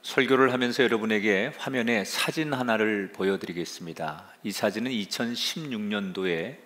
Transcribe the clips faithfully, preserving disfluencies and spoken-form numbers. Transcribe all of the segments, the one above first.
설교를 하면서 여러분에게 화면에 사진 하나를 보여드리겠습니다. 이 사진은 이천십육 년도에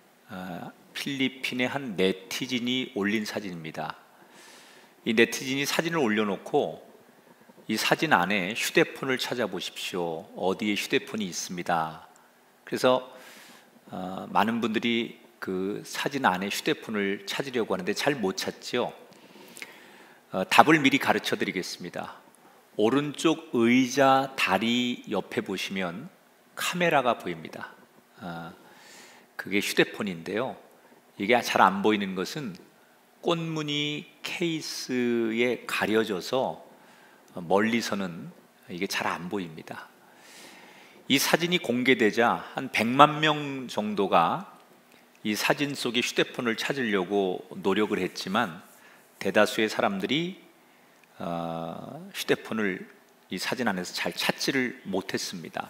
필리핀의 한 네티즌이 올린 사진입니다. 이 네티즌이 사진을 올려놓고 이 사진 안에 휴대폰을 찾아보십시오. 어디에 휴대폰이 있습니다. 그래서 어, 많은 분들이 그 사진 안에 휴대폰을 찾으려고 하는데 잘 못 찾죠. 어, 답을 미리 가르쳐 드리겠습니다. 오른쪽 의자 다리 옆에 보시면 카메라가 보입니다. 어, 그게 휴대폰인데요. 이게 잘 안 보이는 것은 꽃무늬 케이스에 가려져서 멀리서는 이게 잘 안 보입니다. 이 사진이 공개되자 한 백만 명 정도가 이 사진 속에 휴대폰을 찾으려고 노력을 했지만 대다수의 사람들이 어, 휴대폰을 이 사진 안에서 잘 찾지를 못했습니다.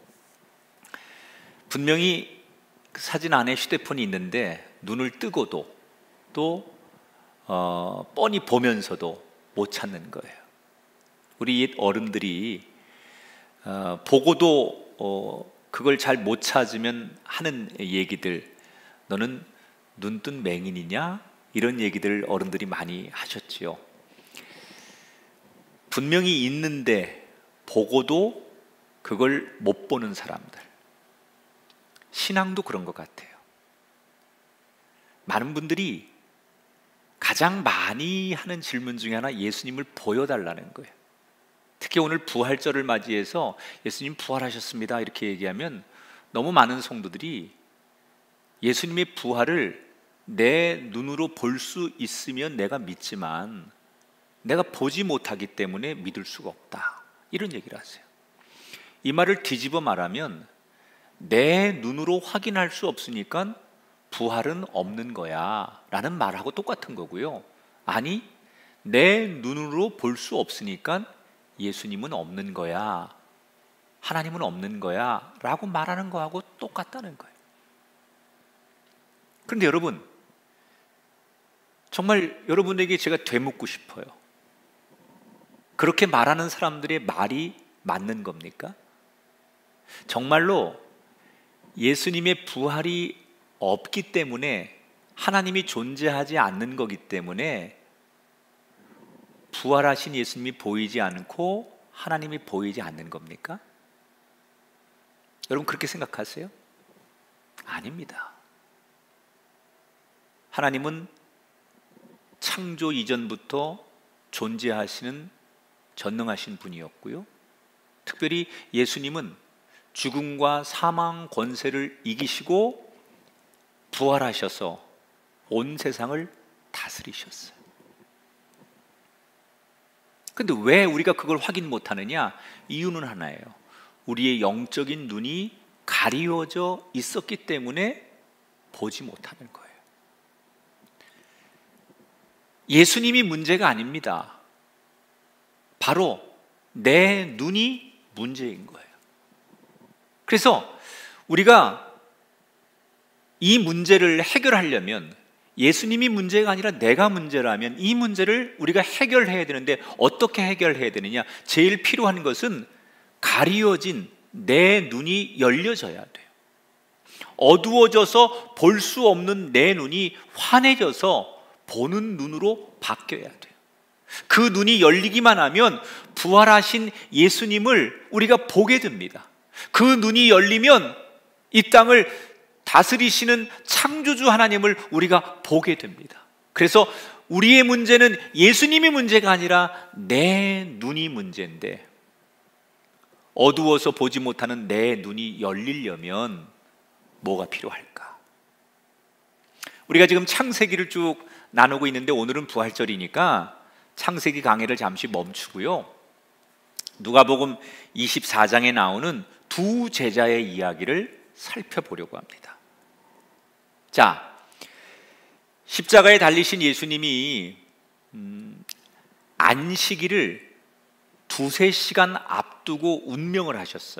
분명히 그 사진 안에 휴대폰이 있는데 눈을 뜨고도 또 어, 뻔히 보면서도 못 찾는 거예요. 우리 옛 어른들이 어, 보고도 어, 그걸 잘 못 찾으면 하는 얘기들, 너는 눈뜬 맹인이냐? 이런 얘기들 어른들이 많이 하셨지요. 분명히 있는데 보고도 그걸 못 보는 사람들. 신앙도 그런 것 같아요. 많은 분들이 가장 많이 하는 질문 중에 하나, 예수님을 보여달라는 거예요. 특히 오늘 부활절을 맞이해서 예수님 부활하셨습니다 이렇게 얘기하면 너무 많은 성도들이 예수님의 부활을 내 눈으로 볼 수 있으면 내가 믿지만 내가 보지 못하기 때문에 믿을 수가 없다, 이런 얘기를 하세요. 이 말을 뒤집어 말하면 내 눈으로 확인할 수 없으니까 부활은 없는 거야 라는 말하고 똑같은 거고요. 아니, 내 눈으로 볼 수 없으니까 예수님은 없는 거야, 하나님은 없는 거야 라고 말하는 거하고 똑같다는 거예요. 그런데 여러분, 정말 여러분에게 제가 되묻고 싶어요. 그렇게 말하는 사람들의 말이 맞는 겁니까? 정말로 예수님의 부활이 없기 때문에, 하나님이 존재하지 않는 거기 때문에 부활하신 예수님이 보이지 않고 하나님이 보이지 않는 겁니까? 여러분 그렇게 생각하세요? 아닙니다. 하나님은 창조 이전부터 존재하시는 전능하신 분이었고요. 특별히 예수님은 죽음과 사망 권세를 이기시고 부활하셔서 온 세상을 다스리셨어요. 근데 왜 우리가 그걸 확인 못하느냐? 이유는 하나예요. 우리의 영적인 눈이 가리워져 있었기 때문에 보지 못하는 거예요. 예수님이 문제가 아닙니다. 바로 내 눈이 문제인 거예요. 그래서 우리가 이 문제를 해결하려면, 예수님이 문제가 아니라 내가 문제라면 이 문제를 우리가 해결해야 되는데 어떻게 해결해야 되느냐? 제일 필요한 것은 가리워진 내 눈이 열려져야 돼요. 어두워져서 볼 수 없는 내 눈이 환해져서 보는 눈으로 바뀌어야 돼요. 그 눈이 열리기만 하면 부활하신 예수님을 우리가 보게 됩니다. 그 눈이 열리면 이 땅을 다스리시는 창조주 하나님을 우리가 보게 됩니다. 그래서 우리의 문제는 예수님이 문제가 아니라 내 눈이 문제인데, 어두워서 보지 못하는 내 눈이 열리려면 뭐가 필요할까? 우리가 지금 창세기를 쭉 나누고 있는데 오늘은 부활절이니까 창세기 강해를 잠시 멈추고요. 누가복음 이십사 장에 나오는 두 제자의 이야기를 살펴보려고 합니다. 자, 십자가에 달리신 예수님이 음, 안식일을 두세 시간 앞두고 운명을 하셨어요.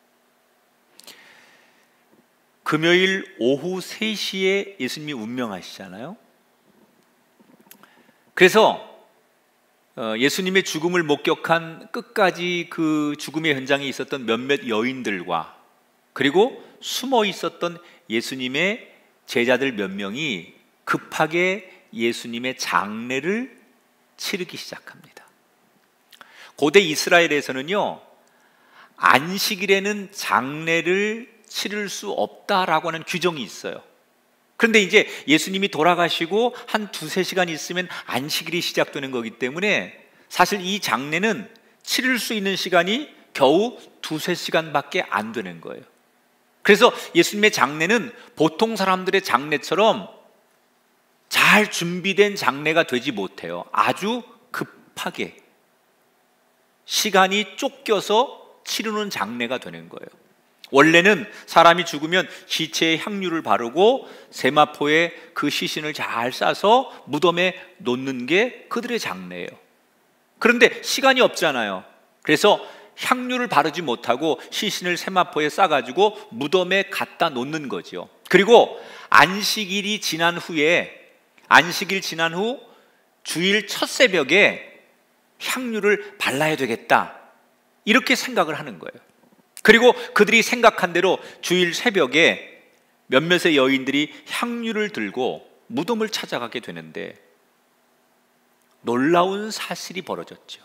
금요일 오후 세 시에 예수님이 운명하시잖아요. 그래서 예수님의 죽음을 목격한 끝까지 그 죽음의 현장에 있었던 몇몇 여인들과 그리고 숨어 있었던 예수님의 제자들 몇 명이 급하게 예수님의 장례를 치르기 시작합니다. 고대 이스라엘에서는요, 안식일에는 장례를 치를 수 없다라고 하는 규정이 있어요. 그런데 이제 예수님이 돌아가시고 한 두세 시간 있으면 안식일이 시작되는 거기 때문에 사실 이 장례는 치를 수 있는 시간이 겨우 두세 시간밖에 안 되는 거예요. 그래서 예수님의 장례는 보통 사람들의 장례처럼 잘 준비된 장례가 되지 못해요. 아주 급하게 시간이 쫓겨서 치르는 장례가 되는 거예요. 원래는 사람이 죽으면 시체에 향유를 바르고 세마포에 그 시신을 잘 싸서 무덤에 놓는 게 그들의 장례예요. 그런데 시간이 없잖아요. 그래서 향유를 바르지 못하고 시신을 세마포에 싸가지고 무덤에 갖다 놓는 거죠. 그리고 안식일이 지난 후에 안식일 지난 후 주일 첫 새벽에 향유를 발라야 되겠다, 이렇게 생각을 하는 거예요. 그리고 그들이 생각한 대로 주일 새벽에 몇몇의 여인들이 향유를 들고 무덤을 찾아가게 되는데 놀라운 사실이 벌어졌죠.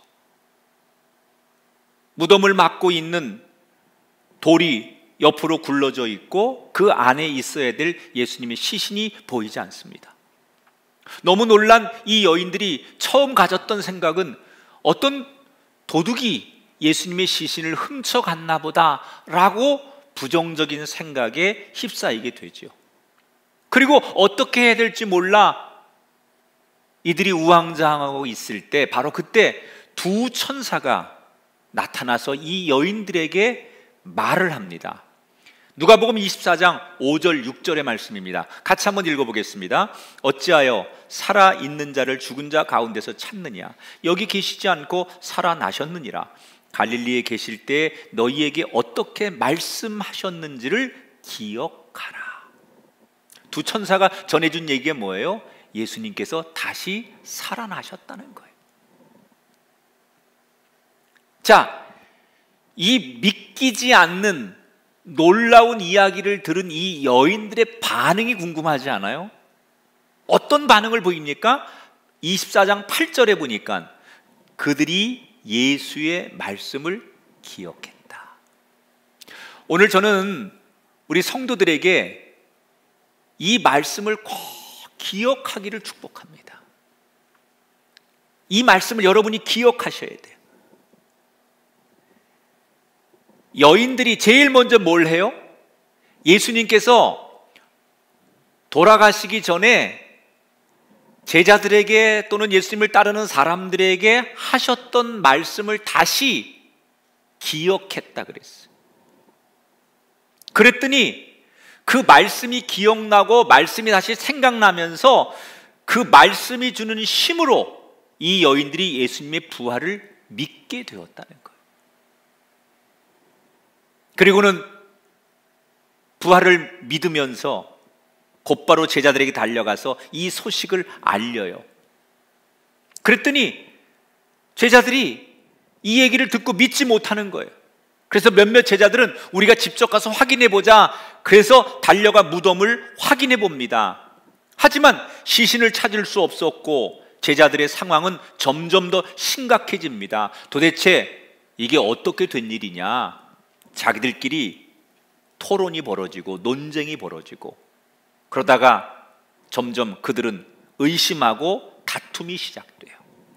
무덤을 막고 있는 돌이 옆으로 굴러져 있고 그 안에 있어야 될 예수님의 시신이 보이지 않습니다. 너무 놀란 이 여인들이 처음 가졌던 생각은 어떤 도둑이 예수님의 시신을 훔쳐갔나 보다라고 부정적인 생각에 휩싸이게 되죠. 그리고 어떻게 해야 될지 몰라 이들이 우왕좌왕하고 있을 때 바로 그때 두 천사가 나타나서 이 여인들에게 말을 합니다. 누가복음 이십사 장 오 절 육 절의 말씀입니다. 같이 한번 읽어보겠습니다. 어찌하여 살아있는 자를 죽은 자 가운데서 찾느냐? 여기 계시지 않고 살아나셨느니라. 갈릴리에 계실 때 너희에게 어떻게 말씀하셨는지를 기억하라. 두 천사가 전해준 얘기가 뭐예요? 예수님께서 다시 살아나셨다는 거예요. 자, 이 믿기지 않는 놀라운 이야기를 들은 이 여인들의 반응이 궁금하지 않아요? 어떤 반응을 보입니까? 이십사 장 팔 절에 보니까 그들이 예수의 말씀을 기억했다. 오늘 저는 우리 성도들에게 이 말씀을 꼭 기억하기를 축복합니다. 이 말씀을 여러분이 기억하셔야 돼요. 여인들이 제일 먼저 뭘 해요? 예수님께서 돌아가시기 전에 제자들에게 또는 예수님을 따르는 사람들에게 하셨던 말씀을 다시 기억했다 그랬어요. 그랬더니 그 말씀이 기억나고 말씀이 다시 생각나면서 그 말씀이 주는 힘으로 이 여인들이 예수님의 부활을 믿게 되었다는 거예요. 그리고는 부활을 믿으면서 곧바로 제자들에게 달려가서 이 소식을 알려요. 그랬더니 제자들이 이 얘기를 듣고 믿지 못하는 거예요. 그래서 몇몇 제자들은 우리가 직접 가서 확인해 보자, 그래서 달려가 무덤을 확인해 봅니다. 하지만 시신을 찾을 수 없었고 제자들의 상황은 점점 더 심각해집니다. 도대체 이게 어떻게 된 일이냐? 자기들끼리 토론이 벌어지고 논쟁이 벌어지고 그러다가 점점 그들은 의심하고 다툼이 시작돼요.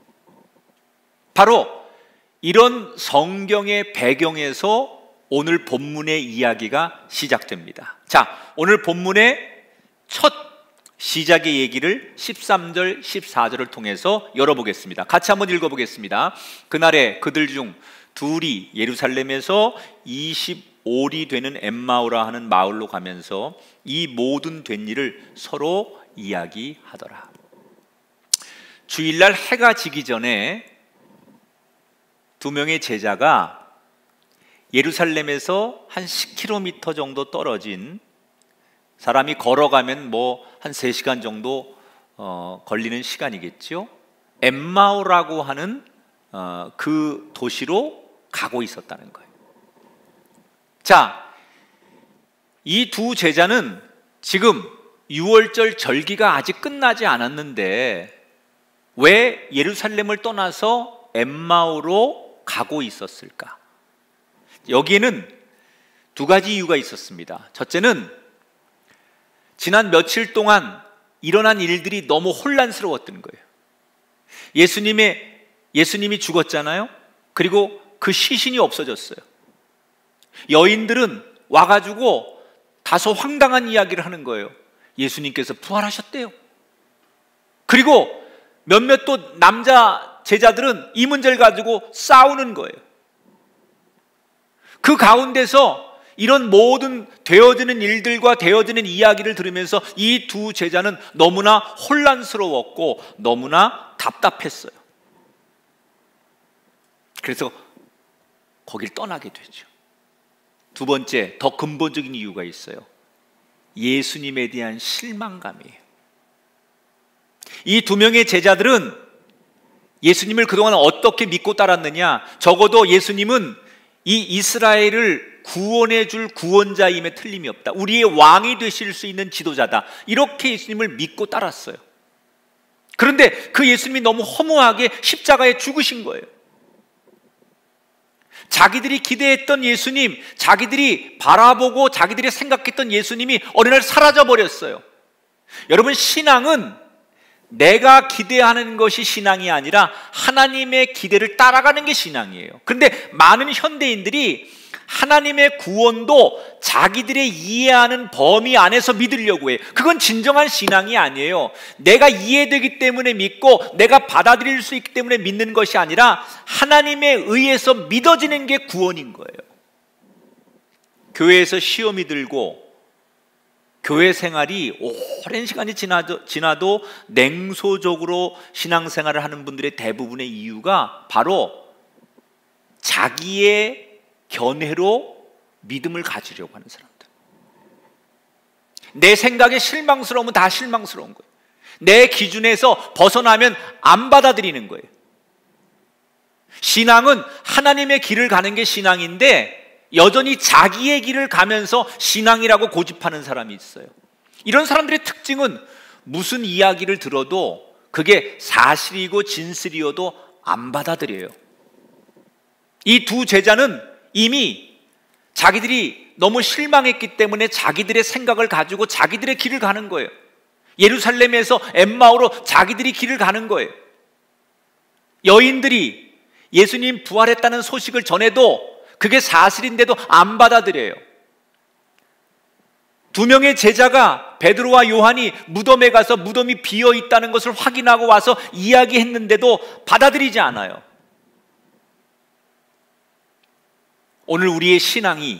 바로 이런 성경의 배경에서 오늘 본문의 이야기가 시작됩니다. 자, 오늘 본문의 첫 시작의 얘기를 십삼 절, 십사 절을 통해서 열어보겠습니다. 같이 한번 읽어보겠습니다. 그날에 그들 중 둘이 예루살렘에서 이십오 리 되는 엠마오라 하는 마을로 가면서 이 모든 된 일을 서로 이야기하더라. 주일날 해가 지기 전에 두 명의 제자가 예루살렘에서 한 십 킬로미터 정도 떨어진, 사람이 걸어가면 뭐 한 세 시간 정도 어, 걸리는 시간이겠죠. 엠마오라고 하는 어, 그 도시로 가고 있었다는 거예요. 자, 이 두 제자는 지금 유월절 절기가 아직 끝나지 않았는데 왜 예루살렘을 떠나서 엠마오로 가고 있었을까? 여기에는 두 가지 이유가 있었습니다. 첫째는 지난 며칠 동안 일어난 일들이 너무 혼란스러웠던 거예요. 예수님의, 예수님이 죽었잖아요. 그리고 그 시신이 없어졌어요. 여인들은 와가지고 다소 황당한 이야기를 하는 거예요. 예수님께서 부활하셨대요. 그리고 몇몇 또 남자 제자들은 이 문제를 가지고 싸우는 거예요. 그 가운데서 이런 모든 되어지는 일들과 되어지는 이야기를 들으면서 이 두 제자는 너무나 혼란스러웠고 너무나 답답했어요. 그래서 거길 떠나게 되죠. 두 번째, 더 근본적인 이유가 있어요. 예수님에 대한 실망감이에요. 이 두 명의 제자들은 예수님을 그동안 어떻게 믿고 따랐느냐? 적어도 예수님은 이 이스라엘을 구원해 줄 구원자임에 틀림이 없다. 우리의 왕이 되실 수 있는 지도자다. 이렇게 예수님을 믿고 따랐어요. 그런데 그 예수님이 너무 허무하게 십자가에 죽으신 거예요. 자기들이 기대했던 예수님, 자기들이 바라보고 자기들이 생각했던 예수님이 어느 날 사라져 버렸어요. 여러분, 신앙은 내가 기대하는 것이 신앙이 아니라 하나님의 기대를 따라가는 게 신앙이에요. 그런데 많은 현대인들이 하나님의 구원도 자기들의 이해하는 범위 안에서 믿으려고 해요. 그건 진정한 신앙이 아니에요. 내가 이해되기 때문에 믿고 내가 받아들일 수 있기 때문에 믿는 것이 아니라 하나님에 의해서 믿어지는 게 구원인 거예요. 교회에서 시험이 들고 교회 생활이 오랜 시간이 지나도, 지나도 냉소적으로 신앙생활을 하는 분들의 대부분의 이유가 바로 자기의 견해로 믿음을 가지려고 하는 사람들. 내 생각에 실망스러우면 다 실망스러운 거예요. 내 기준에서 벗어나면 안 받아들이는 거예요. 신앙은 하나님의 길을 가는 게 신앙인데 여전히 자기의 길을 가면서 신앙이라고 고집하는 사람이 있어요. 이런 사람들의 특징은 무슨 이야기를 들어도 그게 사실이고 진실이어도 안 받아들여요. 이 두 제자는 이미 자기들이 너무 실망했기 때문에 자기들의 생각을 가지고 자기들의 길을 가는 거예요. 예루살렘에서 엠마오로 자기들이 길을 가는 거예요. 여인들이 예수님 부활했다는 소식을 전해도 그게 사실인데도 안 받아들여요. 두 명의 제자가 베드로와 요한이 무덤에 가서 무덤이 비어 있다는 것을 확인하고 와서 이야기했는데도 받아들이지 않아요. 오늘 우리의 신앙이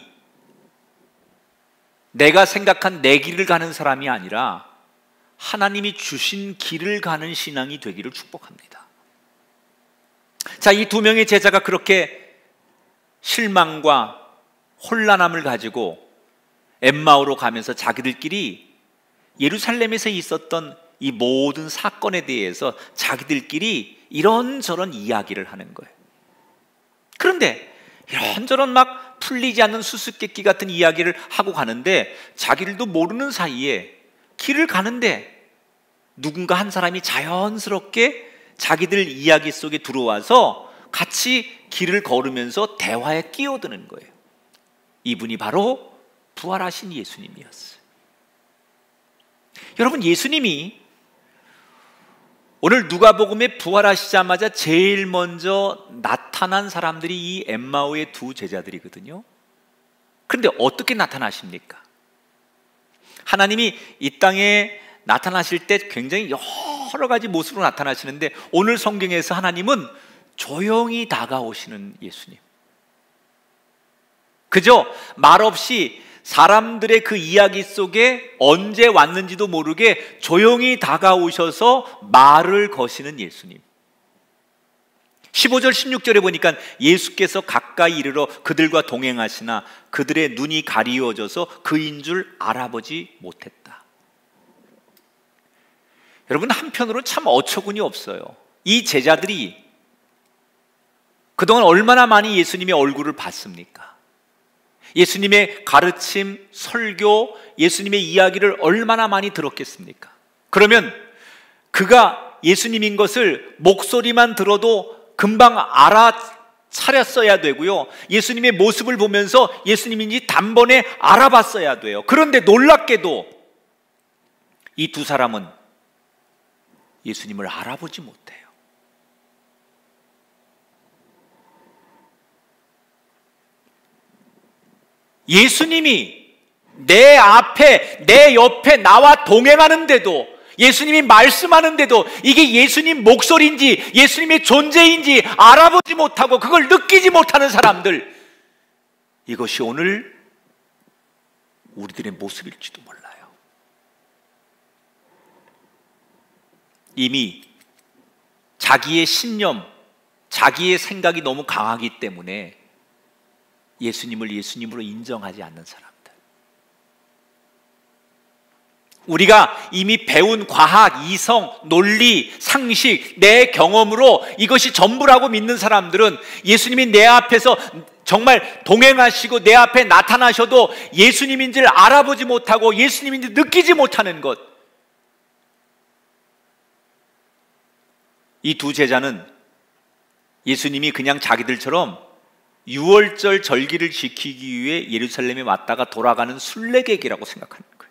내가 생각한 내 길을 가는 사람이 아니라 하나님이 주신 길을 가는 신앙이 되기를 축복합니다. 자, 이 두 명의 제자가 그렇게 실망과 혼란함을 가지고 엠마오로 가면서 자기들끼리 예루살렘에서 있었던 이 모든 사건에 대해서 자기들끼리 이런저런 이야기를 하는 거예요. 그런데 이런저런 막 풀리지 않는 수수께끼 같은 이야기를 하고 가는데 자기들도 모르는 사이에 길을 가는데 누군가 한 사람이 자연스럽게 자기들 이야기 속에 들어와서 같이 길을 걸으면서 대화에 끼어드는 거예요. 이분이 바로 부활하신 예수님이었어요. 여러분, 예수님이 오늘 누가복음에 부활하시자마자 제일 먼저 나타난 사람들이 이 엠마오의 두 제자들이거든요. 그런데 어떻게 나타나십니까? 하나님이 이 땅에 나타나실 때 굉장히 여러 가지 모습으로 나타나시는데 오늘 성경에서 하나님은 조용히 다가오시는 예수님. 그저 말없이 사람들의 그 이야기 속에 언제 왔는지도 모르게 조용히 다가오셔서 말을 거시는 예수님. 십오 절 십육 절에 보니까 예수께서 가까이 이르러 그들과 동행하시나 그들의 눈이 가리워져서 그인 줄 알아보지 못했다. 여러분, 한편으로 참 어처구니 없어요. 이 제자들이 그동안 얼마나 많이 예수님의 얼굴을 봤습니까? 예수님의 가르침, 설교, 예수님의 이야기를 얼마나 많이 들었겠습니까? 그러면 그가 예수님인 것을 목소리만 들어도 금방 알아차렸어야 되고요, 예수님의 모습을 보면서 예수님인지 단번에 알아봤어야 돼요. 그런데 놀랍게도 이 두 사람은 예수님을 알아보지 못해요. 예수님이 내 앞에, 내 옆에 나와 동행하는데도, 예수님이 말씀하는데도 이게 예수님 목소리인지 예수님의 존재인지 알아보지 못하고 그걸 느끼지 못하는 사람들, 이것이 오늘 우리들의 모습일지도 몰라요. 이미 자기의 신념, 자기의 생각이 너무 강하기 때문에 예수님을 예수님으로 인정하지 않는 사람들, 우리가 이미 배운 과학, 이성, 논리, 상식, 내 경험으로 이것이 전부라고 믿는 사람들은 예수님이 내 앞에서 정말 동행하시고 내 앞에 나타나셔도 예수님인지를 알아보지 못하고 예수님인지 느끼지 못하는 것, 이 두 제자는 예수님이 그냥 자기들처럼 유월절 절기를 지키기 위해 예루살렘에 왔다가 돌아가는 순례객이라고 생각하는 거예요.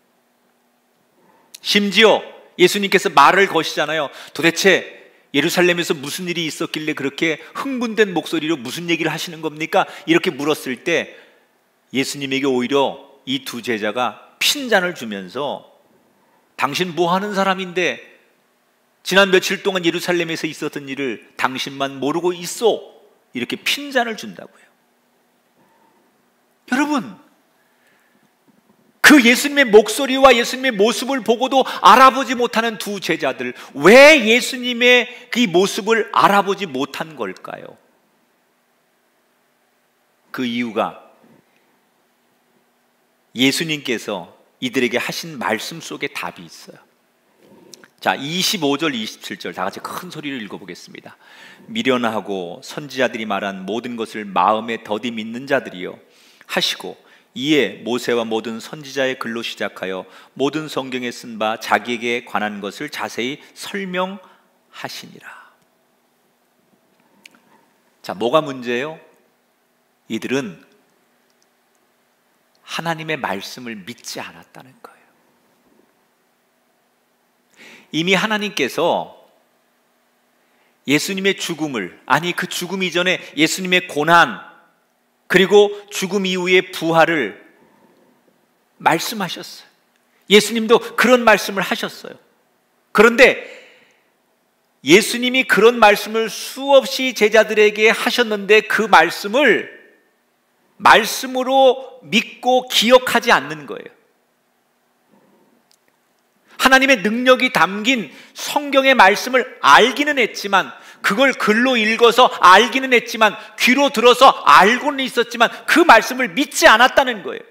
심지어 예수님께서 말을 거시잖아요. 도대체 예루살렘에서 무슨 일이 있었길래 그렇게 흥분된 목소리로 무슨 얘기를 하시는 겁니까? 이렇게 물었을 때 예수님에게 오히려 이 두 제자가 핀잔을 주면서 당신 뭐 하는 사람인데 지난 며칠 동안 예루살렘에서 있었던 일을 당신만 모르고 있어, 이렇게 핀잔을 준다고요. 여러분, 그 예수님의 목소리와 예수님의 모습을 보고도 알아보지 못하는 두 제자들, 왜 예수님의 그 모습을 알아보지 못한 걸까요? 그 이유가 예수님께서 이들에게 하신 말씀 속에 답이 있어요. 자, 이십오 절 이십칠 절 다 같이 큰 소리로 읽어보겠습니다. 미련하고 선지자들이 말한 모든 것을 마음에 더디 믿는 자들이요 하시고, 이에 모세와 모든 선지자의 글로 시작하여 모든 성경에 쓴 바 자기에게 관한 것을 자세히 설명하시니라. 자, 뭐가 문제예요? 이들은 하나님의 말씀을 믿지 않았다는 거예요. 이미 하나님께서 예수님의 죽음을, 아니 그 죽음 이전에 예수님의 고난, 그리고 죽음 이후의 부활을 말씀하셨어요. 예수님도 그런 말씀을 하셨어요. 그런데 예수님이 그런 말씀을 수없이 제자들에게 하셨는데 그 말씀을 말씀으로 믿고 기억하지 않는 거예요. 하나님의 능력이 담긴 성경의 말씀을 알기는 했지만, 그걸 글로 읽어서 알기는 했지만, 귀로 들어서 알고는 있었지만 그 말씀을 믿지 않았다는 거예요.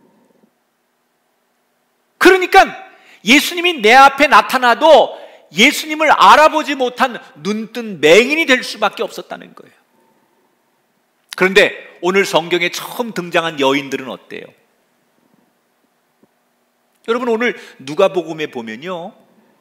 그러니까 예수님이 내 앞에 나타나도 예수님을 알아보지 못한 눈뜬 맹인이 될 수밖에 없었다는 거예요. 그런데 오늘 성경에 처음 등장한 여인들은 어때요? 여러분, 오늘 누가복음에 보면요,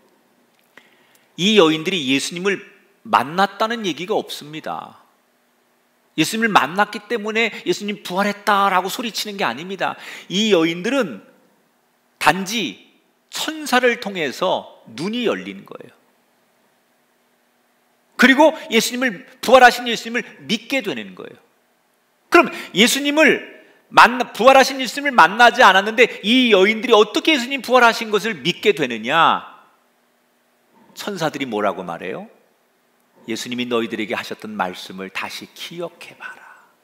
이 여인들이 예수님을 만났다는 얘기가 없습니다. 예수님을 만났기 때문에 예수님 부활했다라고 소리치는 게 아닙니다. 이 여인들은 단지 천사를 통해서 눈이 열린 거예요. 그리고 예수님을, 부활하신 예수님을 믿게 되는 거예요. 그럼 예수님을 만나, 부활하신 예수님을 만나지 않았는데 이 여인들이 어떻게 예수님 부활하신 것을 믿게 되느냐? 천사들이 뭐라고 말해요? 예수님이 너희들에게 하셨던 말씀을 다시 기억해봐라.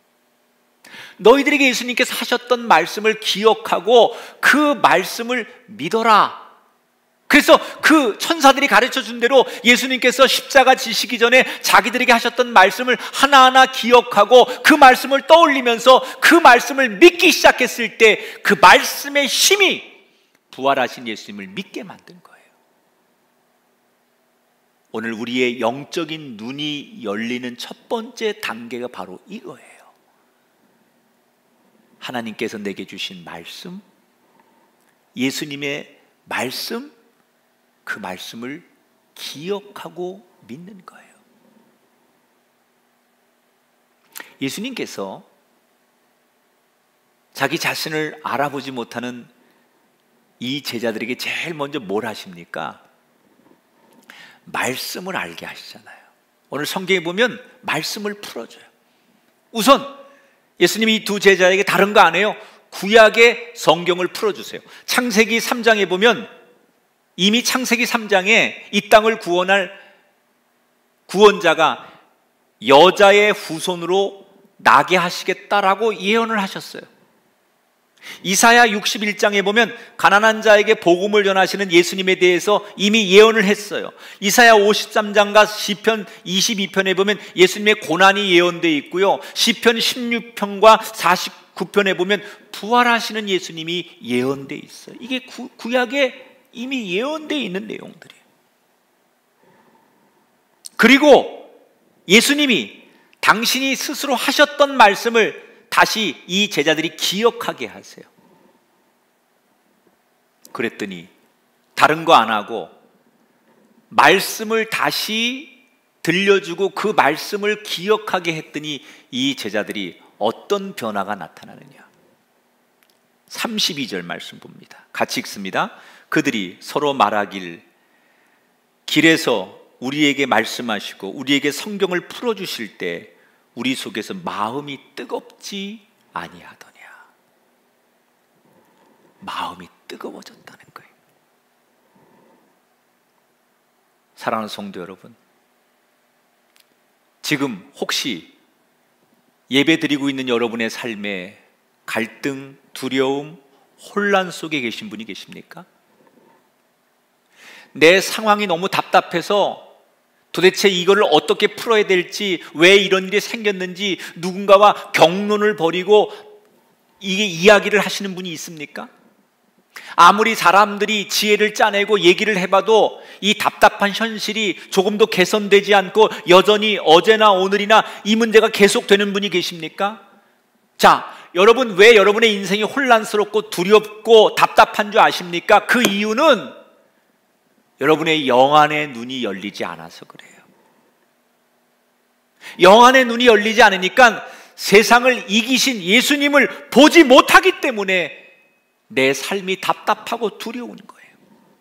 너희들에게 예수님께서 하셨던 말씀을 기억하고 그 말씀을 믿어라. 그래서 그 천사들이 가르쳐 준 대로 예수님께서 십자가 지시기 전에 자기들에게 하셨던 말씀을 하나하나 기억하고 그 말씀을 떠올리면서 그 말씀을 믿기 시작했을 때 그 말씀의 힘이 부활하신 예수님을 믿게 만든 거예요. 오늘 우리의 영적인 눈이 열리는 첫 번째 단계가 바로 이거예요. 하나님께서 내게 주신 말씀, 예수님의 말씀, 그 말씀을 기억하고 믿는 거예요. 예수님께서 자기 자신을 알아보지 못하는 이 제자들에게 제일 먼저 뭘 하십니까? 말씀을 알게 하시잖아요. 오늘 성경에 보면 말씀을 풀어줘요. 우선 예수님이 이 두 제자에게 다른 거 안 해요. 구약의 성경을 풀어주세요. 창세기 삼 장에 보면 이미 창세기 삼 장에 이 땅을 구원할 구원자가 여자의 후손으로 나게 하시겠다라고 예언을 하셨어요. 이사야 육십일 장에 보면 가난한 자에게 복음을 전하시는 예수님에 대해서 이미 예언을 했어요. 이사야 오십삼 장과 시편 이십이 편에 보면 예수님의 고난이 예언되어 있고요, 시편 십육 편과 사십구 편에 보면 부활하시는 예수님이 예언되어 있어요. 이게 구, 구약에 이미 예언되어 있는 내용들이에요. 그리고 예수님이 당신이 스스로 하셨던 말씀을 다시 이 제자들이 기억하게 하세요. 그랬더니 다른 거 안 하고 말씀을 다시 들려주고 그 말씀을 기억하게 했더니 이 제자들이 어떤 변화가 나타나느냐. 삼십이 절 말씀 봅니다. 같이 읽습니다. 그들이 서로 말하길, 길에서 우리에게 말씀하시고 우리에게 성경을 풀어주실 때 우리 속에서 마음이 뜨겁지 아니하더냐. 마음이 뜨거워졌다는 거예요. 사랑하는 성도 여러분, 지금 혹시 예배드리고 있는 여러분의 삶에 갈등, 두려움, 혼란 속에 계신 분이 계십니까? 내 상황이 너무 답답해서 도대체 이거를 어떻게 풀어야 될지, 왜 이런 일이 생겼는지 누군가와 경론을 벌이고 이게 이야기를 하시는 분이 있습니까? 아무리 사람들이 지혜를 짜내고 얘기를 해봐도 이 답답한 현실이 조금도 개선되지 않고 여전히 어제나 오늘이나 이 문제가 계속되는 분이 계십니까? 자, 여러분, 왜 여러분의 인생이 혼란스럽고 두렵고 답답한 줄 아십니까? 그 이유는 여러분의 영안의 눈이 열리지 않아서 그래요. 영안의 눈이 열리지 않으니까 세상을 이기신 예수님을 보지 못하기 때문에 내 삶이 답답하고 두려운 거예요.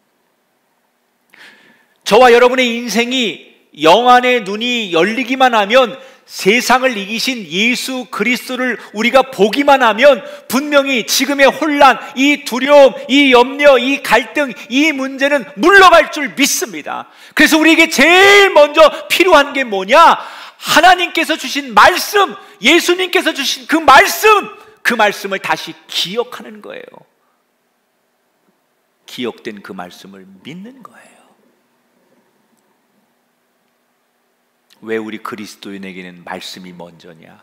저와 여러분의 인생이 영안의 눈이 열리기만 하면, 세상을 이기신 예수 그리스도를 우리가 보기만 하면 분명히 지금의 혼란, 이 두려움, 이 염려, 이 갈등, 이 문제는 물러갈 줄 믿습니다. 그래서 우리에게 제일 먼저 필요한 게 뭐냐? 하나님께서 주신 말씀, 예수님께서 주신 그 말씀, 그 말씀을 다시 기억하는 거예요. 기억된 그 말씀을 믿는 거예요. 왜 우리 그리스도인에게는 말씀이 먼저냐?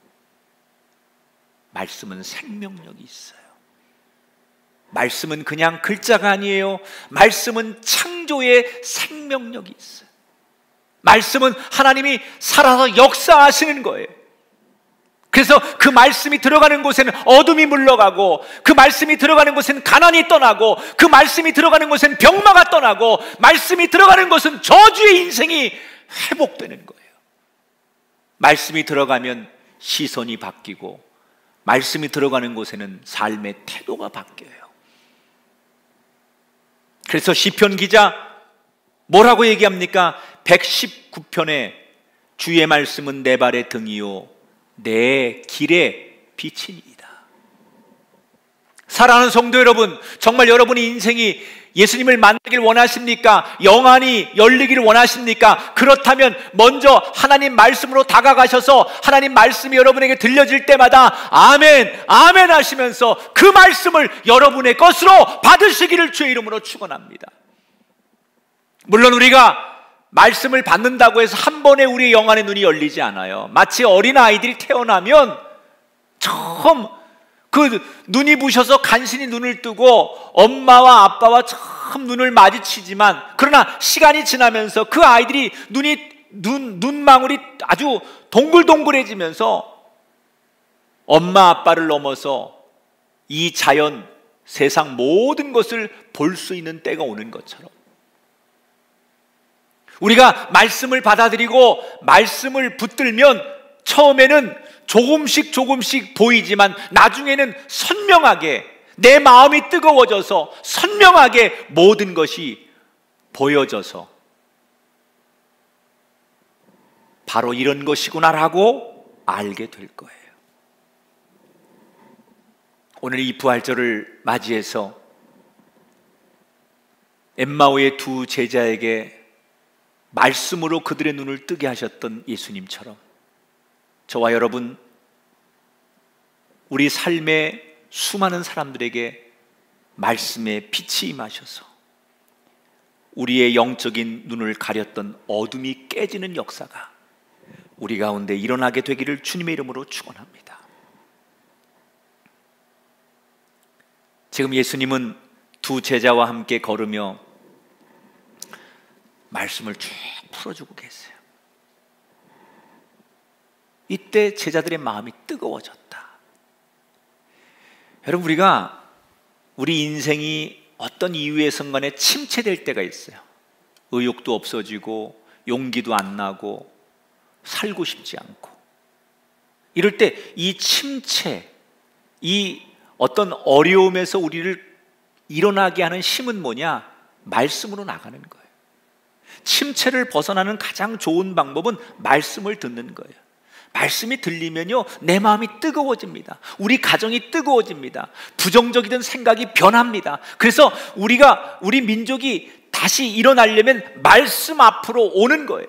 말씀은 생명력이 있어요. 말씀은 그냥 글자가 아니에요. 말씀은 창조의 생명력이 있어요. 말씀은 하나님이 살아서 역사하시는 거예요. 그래서 그 말씀이 들어가는 곳에는 어둠이 물러가고, 그 말씀이 들어가는 곳에는 가난이 떠나고, 그 말씀이 들어가는 곳에는 병마가 떠나고, 말씀이 들어가는 곳은 저주의 인생이 회복되는 거예요. 말씀이 들어가면 시선이 바뀌고, 말씀이 들어가는 곳에는 삶의 태도가 바뀌어요. 그래서 시편 기자 뭐라고 얘기합니까? 백십구 편에 주의 말씀은 내 발의 등이요 내 길의 빛이니이다. 사랑하는 성도 여러분, 정말 여러분의 인생이 예수님을 만나길 원하십니까? 영안이 열리기를 원하십니까? 그렇다면 먼저 하나님 말씀으로 다가가셔서 하나님 말씀이 여러분에게 들려질 때마다 아멘, 아멘 하시면서 그 말씀을 여러분의 것으로 받으시기를 주의 이름으로 축원합니다. 물론 우리가 말씀을 받는다고 해서 한 번에 우리의 영안의 눈이 열리지 않아요. 마치 어린아이들이 태어나면 처음 그 눈이 부셔서 간신히 눈을 뜨고 엄마와 아빠와 처음 눈을 마주치지만, 그러나 시간이 지나면서 그 아이들이 눈이 눈, 눈망울이 아주 동글동글해지면서 엄마 아빠를 넘어서 이 자연, 세상 모든 것을 볼 수 있는 때가 오는 것처럼, 우리가 말씀을 받아들이고 말씀을 붙들면 처음에는 조금씩 조금씩 보이지만 나중에는 선명하게 내 마음이 뜨거워져서 선명하게 모든 것이 보여져서 바로 이런 것이구나라고 알게 될 거예요. 오늘 이 부활절을 맞이해서 엠마오의 두 제자에게 말씀으로 그들의 눈을 뜨게 하셨던 예수님처럼 저와 여러분, 우리 삶의 수많은 사람들에게 말씀의 빛이 임하셔서 우리의 영적인 눈을 가렸던 어둠이 깨지는 역사가 우리 가운데 일어나게 되기를 주님의 이름으로 축원합니다. 지금 예수님은 두 제자와 함께 걸으며 말씀을 쭉 풀어주고 계세요. 이때 제자들의 마음이 뜨거워졌다. 여러분, 우리가 우리 인생이 어떤 이유에선 간에 침체될 때가 있어요. 의욕도 없어지고 용기도 안 나고 살고 싶지 않고, 이럴 때 이 침체, 이 어떤 어려움에서 우리를 일어나게 하는 힘은 뭐냐? 말씀으로 나가는 거예요. 침체를 벗어나는 가장 좋은 방법은 말씀을 듣는 거예요. 말씀이 들리면요, 내 마음이 뜨거워집니다. 우리 가정이 뜨거워집니다. 부정적이던 생각이 변합니다. 그래서 우리가, 우리 민족이 다시 일어나려면 말씀 앞으로 오는 거예요.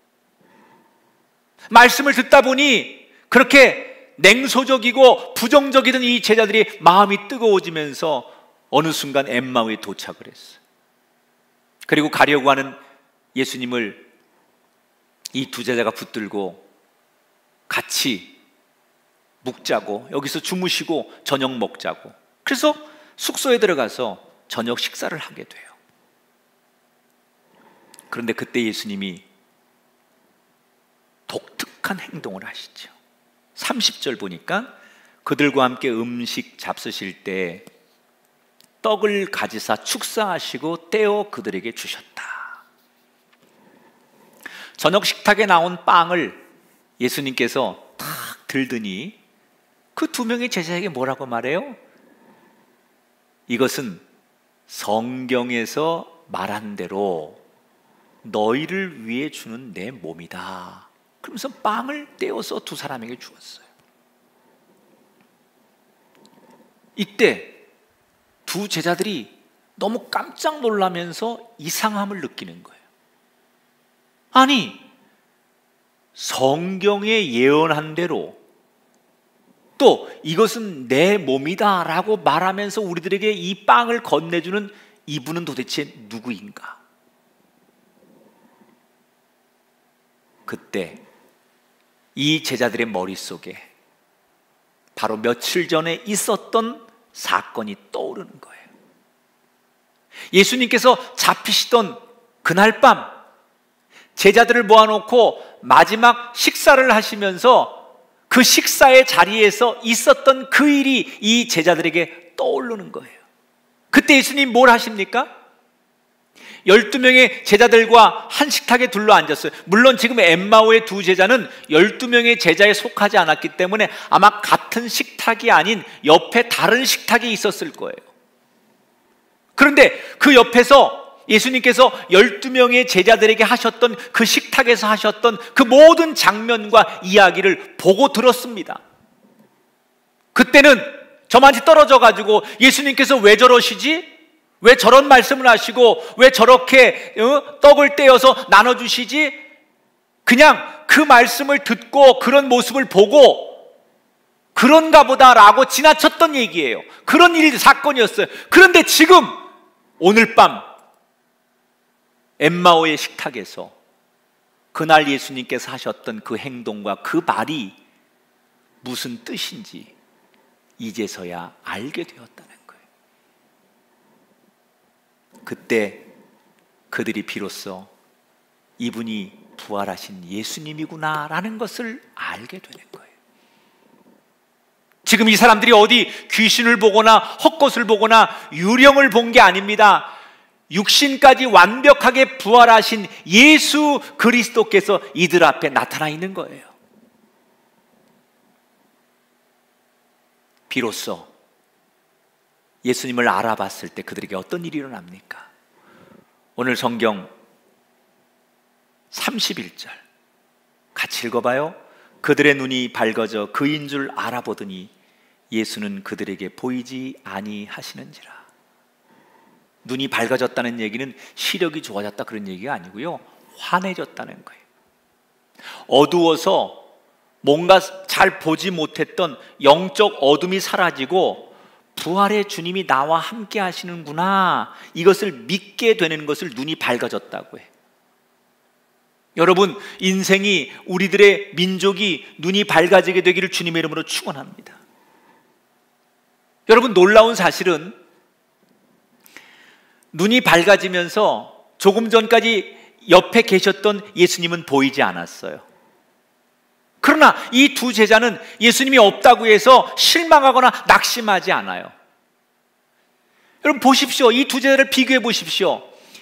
말씀을 듣다 보니 그렇게 냉소적이고 부정적이던 이 제자들이 마음이 뜨거워지면서 어느 순간 엠마오에 도착을 했어요. 그리고 가려고 하는 예수님을 이 두 제자가 붙들고 같이 묵자고, 여기서 주무시고 저녁 먹자고, 그래서 숙소에 들어가서 저녁 식사를 하게 돼요. 그런데 그때 예수님이 독특한 행동을 하시죠. 삼십 절 보니까 그들과 함께 음식 잡수실 때 떡을 가지사 축사하시고 떼어 그들에게 주셨다. 저녁 식탁에 나온 빵을 예수님께서 탁 들더니 그 두 명의 제자에게 뭐라고 말해요? 이것은 성경에서 말한 대로 너희를 위해 주는 내 몸이다. 그러면서 빵을 떼어서 두 사람에게 주었어요. 이때 두 제자들이 너무 깜짝 놀라면서 이상함을 느끼는 거예요. 아니, 성경에 예언한 대로 또 이것은 내 몸이다 라고 말하면서 우리들에게 이 빵을 건네주는 이분은 도대체 누구인가? 그때 이 제자들의 머릿속에 바로 며칠 전에 있었던 사건이 떠오르는 거예요. 예수님께서 잡히시던 그날 밤 제자들을 모아놓고 마지막 식사를 하시면서 그 식사의 자리에서 있었던 그 일이 이 제자들에게 떠오르는 거예요. 그때 예수님 뭘 하십니까? 열두 명의 제자들과 한 식탁에 둘러앉았어요. 물론 지금 엠마오의 두 제자는 열두 명의 제자에 속하지 않았기 때문에 아마 같은 식탁이 아닌 옆에 다른 식탁이 있었을 거예요. 그런데 그 옆에서 예수님께서 열두 명의 제자들에게 하셨던 그 식탁에서 하셨던 그 모든 장면과 이야기를 보고 들었습니다. 그때는 저만치 떨어져 가지고 예수님께서 왜 저러시지? 왜 저런 말씀을 하시고 왜 저렇게 어? 떡을 떼어서 나눠주시지? 그냥 그 말씀을 듣고 그런 모습을 보고 그런가 보다라고 지나쳤던 얘기예요. 그런 일이 사건이었어요. 그런데 지금 오늘 밤 엠마오의 식탁에서 그날 예수님께서 하셨던 그 행동과 그 말이 무슨 뜻인지 이제서야 알게 되었다는 거예요. 그때 그들이 비로소 이분이 부활하신 예수님이구나라는 것을 알게 되는 거예요. 지금 이 사람들이 어디 귀신을 보거나 헛것을 보거나 유령을 본 게 아닙니다. 육신까지 완벽하게 부활하신 예수 그리스도께서 이들 앞에 나타나 있는 거예요. 비로소 예수님을 알아봤을 때 그들에게 어떤 일이 일어납니까? 오늘 성경 삼십일 절 같이 읽어봐요. 그들의 눈이 밝아져 그인 줄 알아보더니 예수는 그들에게 보이지 아니하시는지라. 눈이 밝아졌다는 얘기는 시력이 좋아졌다 그런 얘기가 아니고요, 환해졌다는 거예요. 어두워서 뭔가 잘 보지 못했던 영적 어둠이 사라지고 부활의 주님이 나와 함께 하시는구나, 이것을 믿게 되는 것을 눈이 밝아졌다고 해요. 여러분, 인생이, 우리들의 민족이 눈이 밝아지게 되기를 주님의 이름으로 축원합니다. 여러분, 놀라운 사실은 눈이 밝아지면서 조금 전까지 옆에 계셨던 예수님은 보이지 않았어요. 그러나 이 두 제자는 예수님이 없다고 해서 실망하거나 낙심하지 않아요. 여러분 보십시오. 이 두 제자를 비교해 보십시오.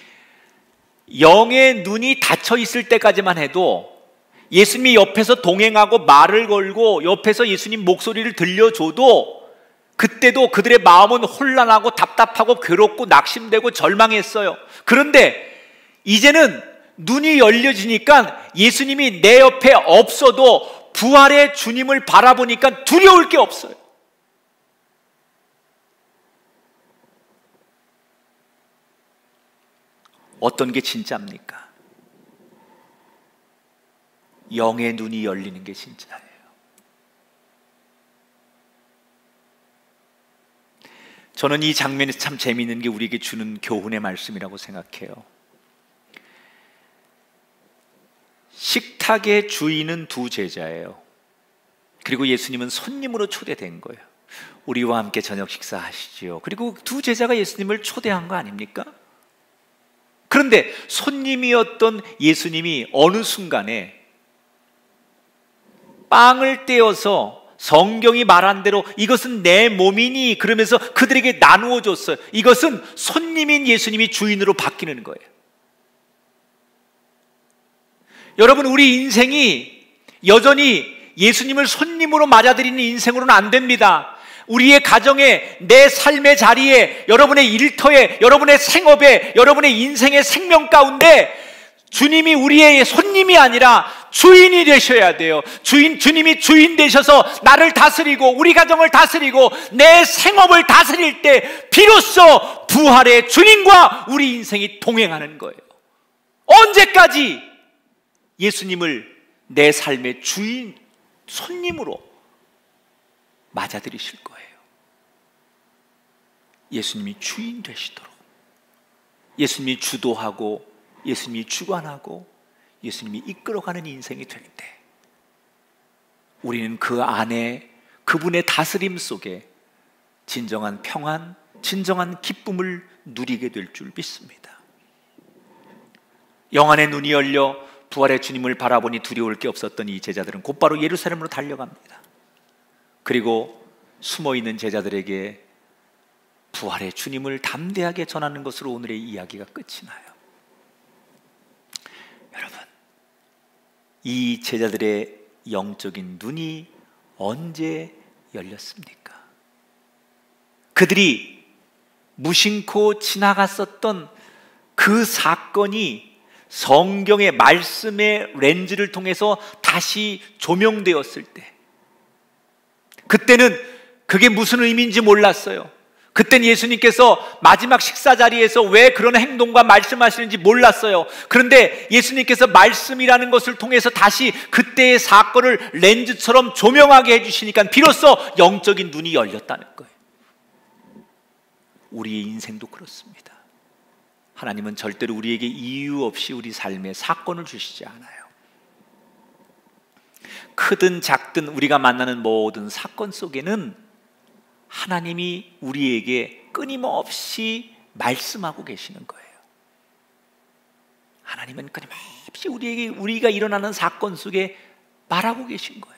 영의 눈이 닫혀 있을 때까지만 해도 예수님이 옆에서 동행하고 말을 걸고 옆에서 예수님 목소리를 들려줘도 그때도 그들의 마음은 혼란하고 답답하고 괴롭고 낙심되고 절망했어요. 그런데 이제는 눈이 열려지니까 예수님이 내 옆에 없어도 부활의 주님을 바라보니까 두려울 게 없어요. 어떤 게 진짜입니까? 영의 눈이 열리는 게 진짜예요. 저는 이 장면에서 참 재미있는 게 우리에게 주는 교훈의 말씀이라고 생각해요. 식탁의 주인은 두 제자예요. 그리고 예수님은 손님으로 초대된 거예요. 우리와 함께 저녁 식사하시지요. 그리고 두 제자가 예수님을 초대한 거 아닙니까? 그런데 손님이었던 예수님이 어느 순간에 빵을 떼어서 성경이 말한 대로 이것은 내 몸이니 그러면서 그들에게 나누어 줬어요. 이것은 손님인 예수님이 주인으로 바뀌는 거예요. 여러분, 우리 인생이 여전히 예수님을 손님으로 맞아들이는 인생으로는 안 됩니다. 우리의 가정에, 내 삶의 자리에, 여러분의 일터에, 여러분의 생업에, 여러분의 인생의 생명 가운데 주님이 우리의 손님이 아니라 주인이 되셔야 돼요. 주인, 주님이 주인 되셔서 나를 다스리고 우리 가정을 다스리고 내 생업을 다스릴 때 비로소 부활의 주님과 우리 인생이 동행하는 거예요. 언제까지 예수님을 내 삶의 주인, 손님으로 맞아들이실 거예요. 예수님이 주인 되시도록, 예수님이 주도하고 예수님이 주관하고 예수님이 이끌어가는 인생이 될 때 우리는 그 안에 그분의 다스림 속에 진정한 평안, 진정한 기쁨을 누리게 될 줄 믿습니다. 영안의 눈이 열려 부활의 주님을 바라보니 두려울 게 없었던 이 제자들은 곧바로 예루살렘으로 달려갑니다. 그리고 숨어있는 제자들에게 부활의 주님을 담대하게 전하는 것으로 오늘의 이야기가 끝이 나요. 여러분, 이 제자들의 영적인 눈이 언제 열렸습니까? 그들이 무심코 지나갔었던 그 사건이 성경의 말씀의 렌즈를 통해서 다시 조명되었을 때, 그때는 그게 무슨 의미인지 몰랐어요. 그때는 예수님께서 마지막 식사 자리에서 왜 그런 행동과 말씀하시는지 몰랐어요. 그런데 예수님께서 말씀이라는 것을 통해서 다시 그때의 사건을 렌즈처럼 조명하게 해주시니까 비로소 영적인 눈이 열렸다는 거예요. 우리의 인생도 그렇습니다. 하나님은 절대로 우리에게 이유 없이 우리 삶에 사건을 주시지 않아요. 크든 작든 우리가 만나는 모든 사건 속에는 하나님이 우리에게 끊임없이 말씀하고 계시는 거예요. 하나님은 끊임없이 우리에게, 우리가 일어나는 사건 속에 말하고 계신 거예요.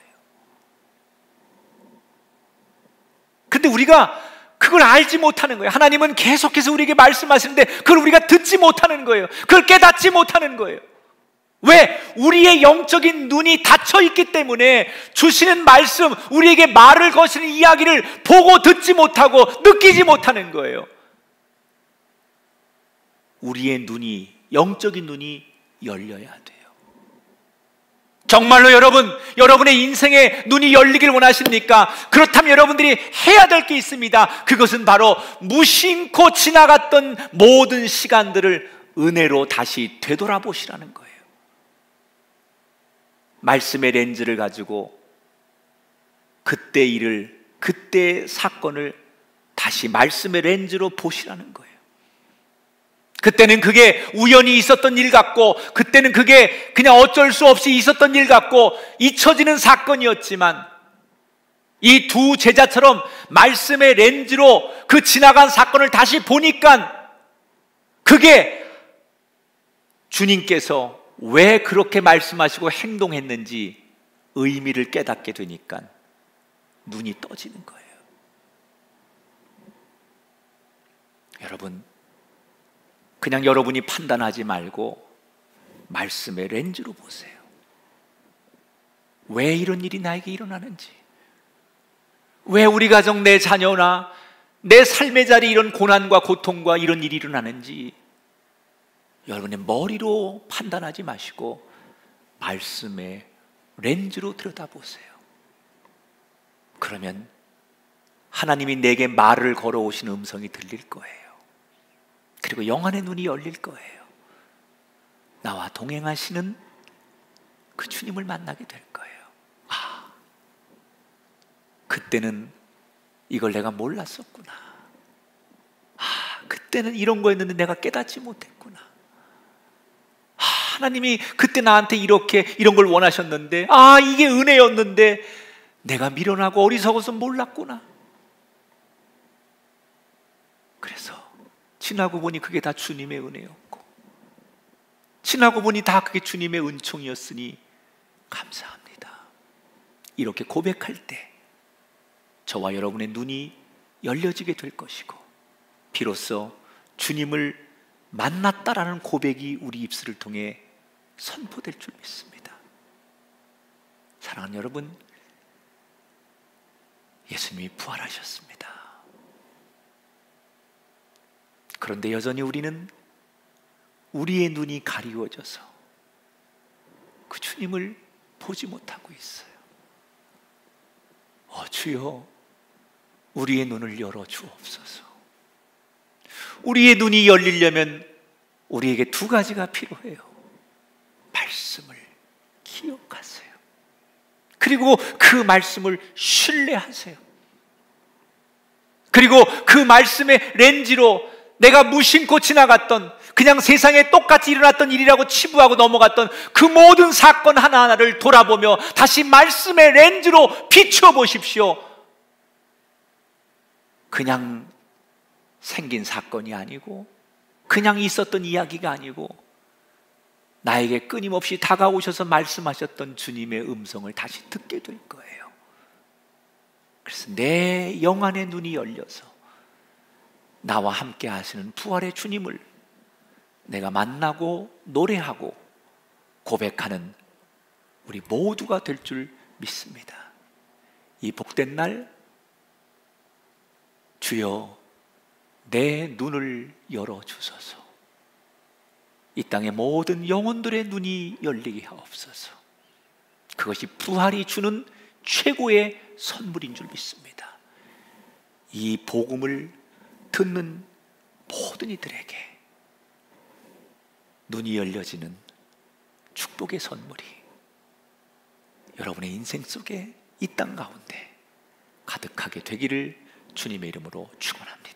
근데 우리가 그걸 알지 못하는 거예요. 하나님은 계속해서 우리에게 말씀하시는데 그걸 우리가 듣지 못하는 거예요. 그걸 깨닫지 못하는 거예요. 왜? 우리의 영적인 눈이 닫혀 있기 때문에 주시는 말씀, 우리에게 말을 거시는 이야기를 보고 듣지 못하고 느끼지 못하는 거예요. 우리의 눈이, 영적인 눈이 열려야 돼요. 정말로 여러분, 여러분의 인생의 눈이 열리길 원하십니까? 그렇다면 여러분들이 해야 될 게 있습니다. 그것은 바로 무심코 지나갔던 모든 시간들을 은혜로 다시 되돌아보시라는 거예요. 말씀의 렌즈를 가지고 그때 일을, 그때 사건을 다시 말씀의 렌즈로 보시라는 거예요. 그때는 그게 우연히 있었던 일 같고, 그때는 그게 그냥 어쩔 수 없이 있었던 일 같고 잊혀지는 사건이었지만, 이 두 제자처럼 말씀의 렌즈로 그 지나간 사건을 다시 보니까 그게 주님께서 왜 그렇게 말씀하시고 행동했는지 의미를 깨닫게 되니까 눈이 떠지는 거예요. 여러분, 그냥 여러분이 판단하지 말고 말씀의 렌즈로 보세요. 왜 이런 일이 나에게 일어나는지, 왜 우리 가정, 내 자녀나 내 삶의 자리 이런 고난과 고통과 이런 일이 일어나는지 여러분의 머리로 판단하지 마시고 말씀의 렌즈로 들여다보세요. 그러면 하나님이 내게 말을 걸어오신 음성이 들릴 거예요. 그리고 영안의 눈이 열릴 거예요. 나와 동행하시는 그 주님을 만나게 될 거예요. 아, 그때는 이걸 내가 몰랐었구나. 아, 그때는 이런 거였는데 내가 깨닫지 못했구나. 아, 하나님이 그때 나한테 이렇게 이런 걸 원하셨는데, 아, 이게 은혜였는데 내가 미련하고 어리석어서 몰랐구나. 그래서 지나고 보니 그게 다 주님의 은혜였고, 지나고 보니 다 그게 주님의 은총이었으니 감사합니다. 이렇게 고백할 때 저와 여러분의 눈이 열려지게 될 것이고, 비로소 주님을 만났다라는 고백이 우리 입술을 통해 선포될 줄 믿습니다. 사랑하는 여러분, 예수님이 부활하셨습니다. 그런데 여전히 우리는 우리의 눈이 가리워져서 그 주님을 보지 못하고 있어요. 어, 주여, 우리의 눈을 열어 주옵소서. 우리의 눈이 열리려면 우리에게 두 가지가 필요해요. 말씀을 기억하세요. 그리고 그 말씀을 신뢰하세요. 그리고 그 말씀의 렌즈로 내가 무심코 지나갔던, 그냥 세상에 똑같이 일어났던 일이라고 치부하고 넘어갔던 그 모든 사건 하나하나를 돌아보며 다시 말씀의 렌즈로 비추어 보십시오. 그냥 생긴 사건이 아니고, 그냥 있었던 이야기가 아니고, 나에게 끊임없이 다가오셔서 말씀하셨던 주님의 음성을 다시 듣게 될 거예요. 그래서 내 영안의 눈이 열려서 나와 함께 하시는 부활의 주님을 내가 만나고 노래하고 고백하는 우리 모두가 될 줄 믿습니다. 이 복된 날, 주여 내 눈을 열어주소서. 이 땅의 모든 영혼들의 눈이 열리게 하옵소서. 그것이 부활이 주는 최고의 선물인 줄 믿습니다. 이 복음을 듣는 모든 이들에게 눈이 열려지는 축복의 선물이 여러분의 인생 속에 이 땅 가운데 가득하게 되기를 주님의 이름으로 축원합니다.